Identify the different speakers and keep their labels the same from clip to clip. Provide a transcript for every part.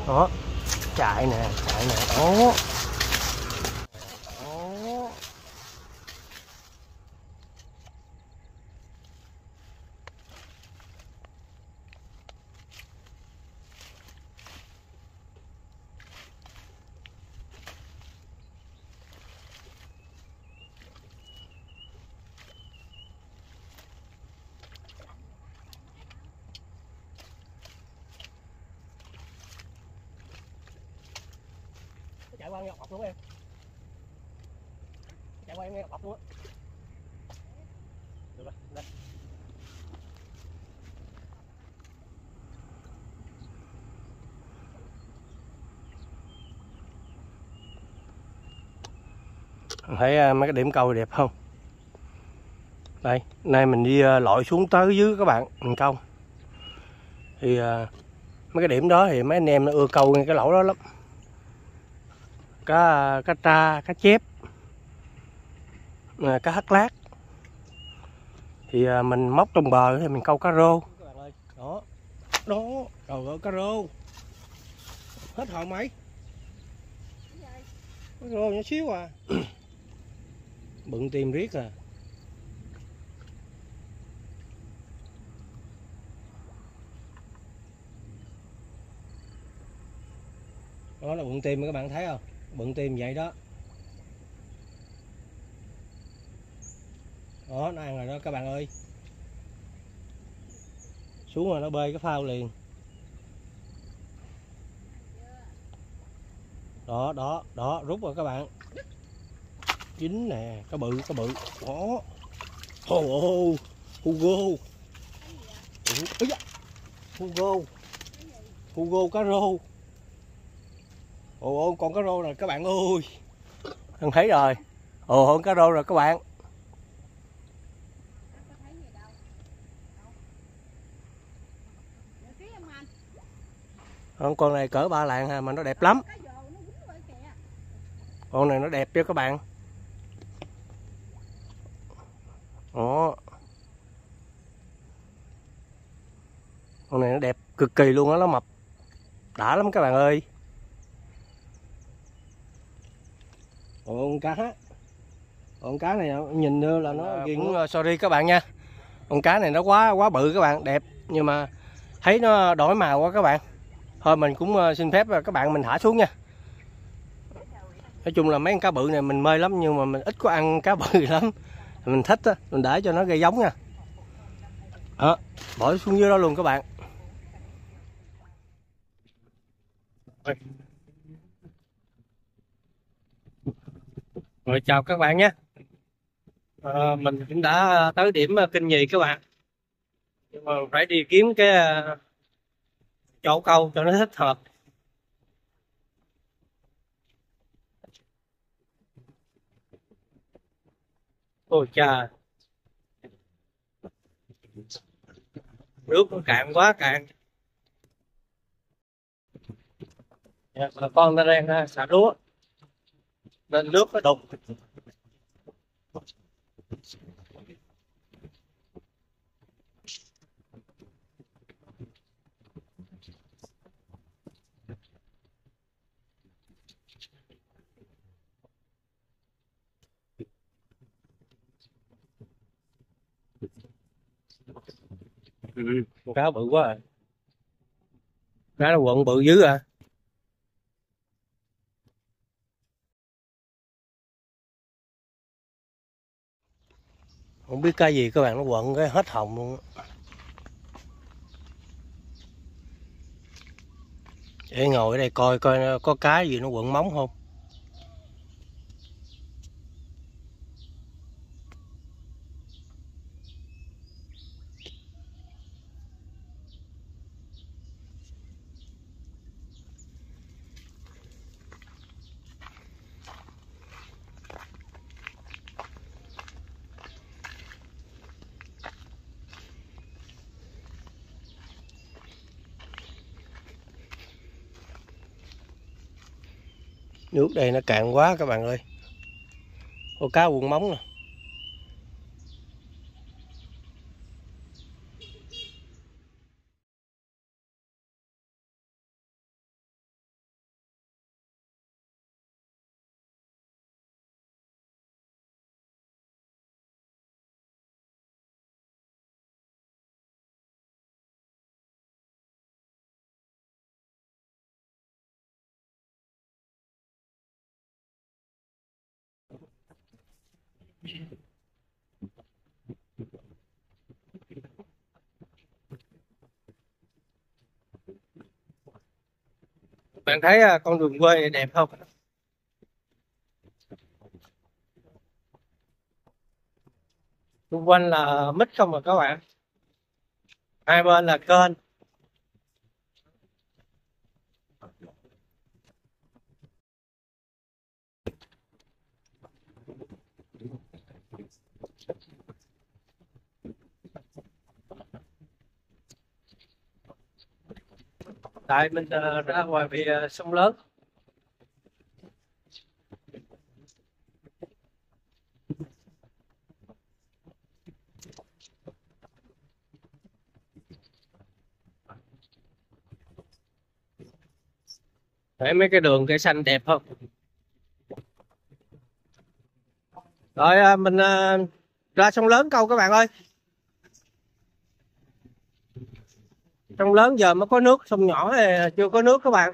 Speaker 1: Đó, chạy nè, đó. Đó. Chạy qua nghe ọc luôn em. Chạy qua em nghe ọc luôn á. Được rồi, đây. Thấy mấy cái điểm câu đẹp không? Đây, nay mình đi lội xuống tới dưới các bạn, mình câu. Thì mấy cái điểm đó thì mấy anh em nó ưa câu cái lỗ đó lắm. Cá tra, cá chép, cá hắc lát. Thì mình móc trong bờ thì mình câu cá rô. Các bạn ơi, đó. Đó, rồi cá rô. Hết hồn mày. Cá rô nhỏ xíu à. Bận tìm riết à. Đó là bận tim các bạn thấy không? Bận tim vậy đó. Đó, nó ăn rồi đó các bạn ơi. Xuống rồi nó bơi cái phao liền. Đó, đó, đó, rút rồi các bạn. Dính nè, cá bự. Đó. Hugo. Hugo cá rô. Con cá rô rồi các bạn ơi. Không thấy rồi. Cá rô rồi các bạn. Con này cỡ 3 lạng ha, mà nó đẹp lắm. Con này nó đẹp cho các bạn. Đó. Con này nó đẹp cực kỳ luôn á, nó mập. Đã lắm các bạn ơi. Con cá này nhìn như là nó cũng sorry các bạn nha. Con cá này nó quá bự các bạn, đẹp nhưng mà thấy nó đổi màu quá các bạn. Thôi mình cũng xin phép các bạn mình thả xuống nha. Nói chung là mấy con cá bự này mình mê lắm nhưng mà mình ít có ăn cá bự lắm. Mình thích á, mình để cho nó gây giống nha. Đó, bỏ xuống dưới đó luôn các bạn. Rồi chào các bạn nhé. Mình cũng đã tới điểm Kinh Nhì các bạn. Nhưng mà phải đi kiếm cái chỗ câu cho nó thích hợp. Ôi trời, nước nó cạn quá cạn. Bà con ta đang xả lúa nên nước nó đục. Con cá bự quá à. Cá nó quận bự dữ à. Không biết cái gì các bạn, nó quận cái hết hồng luôn. Để ngồi ở đây coi coi có cái gì nó quận móng không. Nước đây nó cạn quá các bạn ơi. Có cá quận móng nè. Bạn thấy con đường quê này đẹp không? Xung quanh là mít không à các bạn. Hai bên là kênh. Tại mình ra ngoài bị sông lớn. Thấy mấy cái đường cây xanh đẹp không? Rồi mình ra sông lớn câu các bạn ơi. Sông lớn giờ mới có nước, sông nhỏ thì chưa có nước các bạn.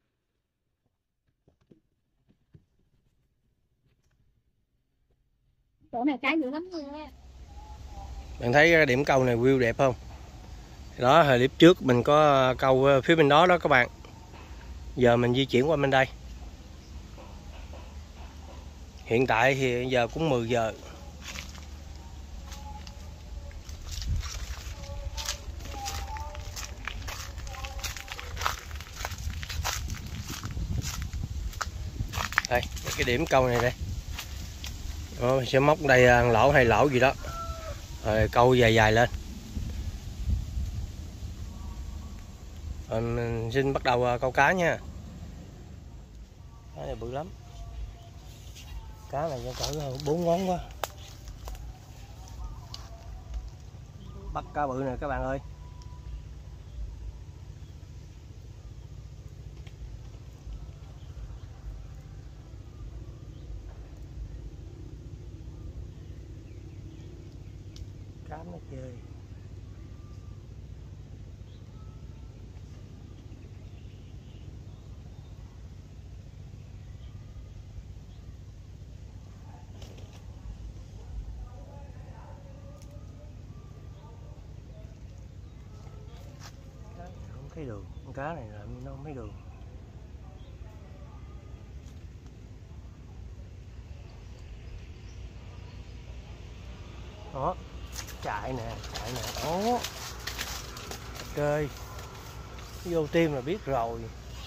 Speaker 2: Chỗ này cá dữ lắm nha.
Speaker 1: Bạn thấy cái điểm câu này view đẹp không? Đó, hồi clip trước mình có câu phía bên đó đó các bạn. Giờ mình di chuyển qua bên đây. Hiện tại thì giờ cũng 10 giờ. Đây, cái điểm câu này đây. Đó, sẽ móc đây ăn lỗ hay lỗ gì đó. Rồi câu dài dài lên. Rồi mình xin bắt đầu câu cá nha. Cá này bự lắm. Cá này cho cỡ 4 ngón quá. Bắt cá bự nè các bạn ơi. Cá nó chơi. Không thấy đường, con cá này làm nó không thấy đường. Đó, chạy nè, đó. Ok, vô tim là biết rồi.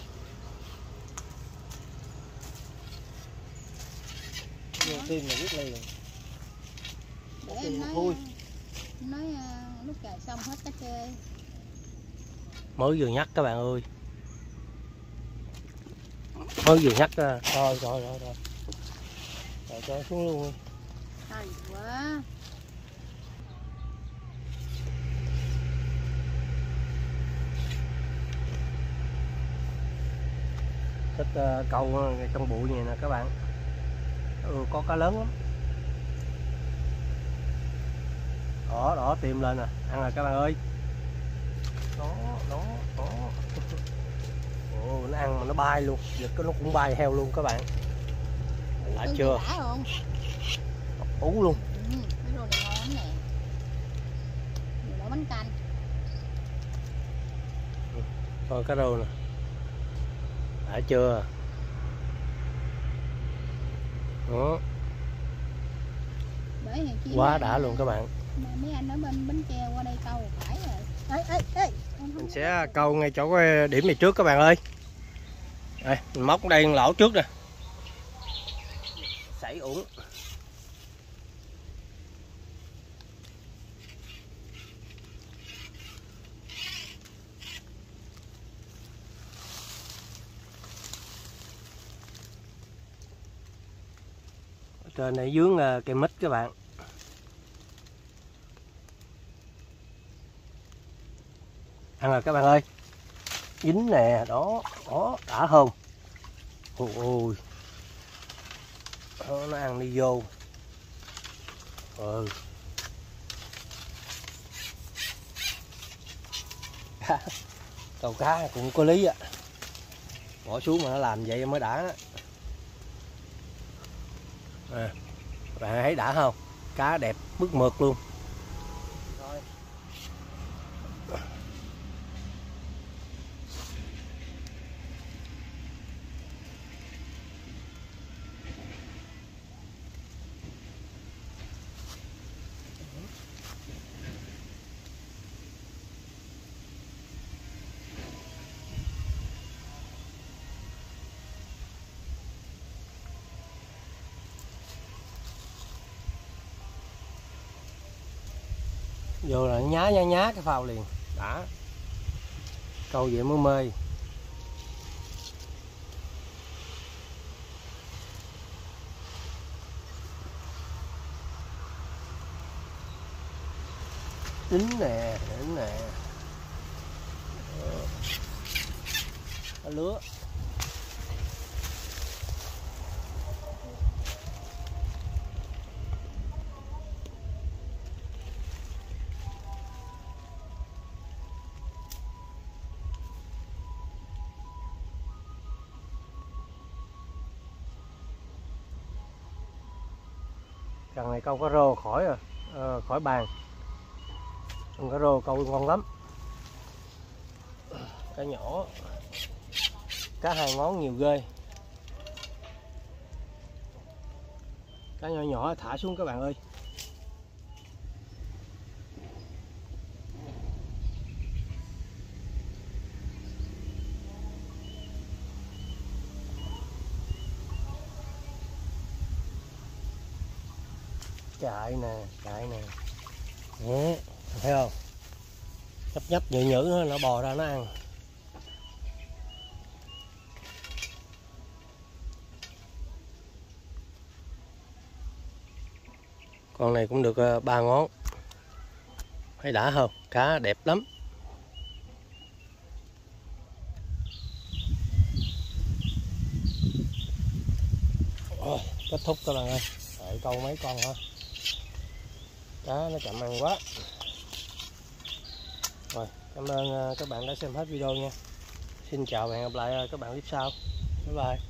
Speaker 1: Vô tim là biết liền.
Speaker 2: Để em nói lúc trời xong hết cá chơi.
Speaker 1: Mới vừa nhắc các bạn ơi. Mới vừa nhắc rồi. Rồi cho xuống luôn đi.
Speaker 2: Hay quá.
Speaker 1: Thích câu trong bụi này nè các bạn. Có cá lớn lắm. Đó tìm lên nè, ăn rồi các bạn ơi. Đó. Ồ, nó ăn mà nó bay luôn, giật nó cũng bay theo luôn các bạn. Đã chưa? Ú luôn.
Speaker 2: Cái đồ này ngon lắm nè. Đồ nấu bánh canh.
Speaker 1: Thôi cá rô nè. Đã chưa? Đó. Quá đã luôn các bạn.
Speaker 2: Mấy anh ở bên Bến Tre qua đây câu phải rồi. Ê.
Speaker 1: Mình sẽ câu ngay chỗ cái điểm này trước các bạn ơi. Đây, mình móc đây lỗ trước nè. Sảy uổng. Trên này dướng cây mít các bạn. Ăn rồi các bạn ơi. Dính nè, đó đã không? Ôi. Đó, nó ăn đi vô. Câu cá cũng có lý á. Bỏ xuống mà nó làm vậy mới đã. Bạn thấy đã không? Cá đẹp mướt mượt luôn. Rồi. Vô là nhá cái phao liền đã, câu vậy mới mê. Đính nè, đính nè, lứa. Cần này câu cá rô khỏi rồi, khỏi bàn. Con cá rô câu ngon lắm. Cá nhỏ, cá 2 ngón nhiều ghê. Cá nhỏ nhỏ thả xuống các bạn ơi. Chạy nè, chạy nè. Đấy, thấy không? Nhấp nhấp nhự nhự nó bò ra nó ăn. Con này cũng được 3 ngón. Thấy đã không? Cá đẹp lắm. Kết thúc các bạn ơi. Đợi câu mấy con thôi. Cá nó chậm ăn quá. Rồi, cảm ơn các bạn đã xem hết video nha. Xin chào và hẹn gặp lại các bạn clip sau. Bye bye.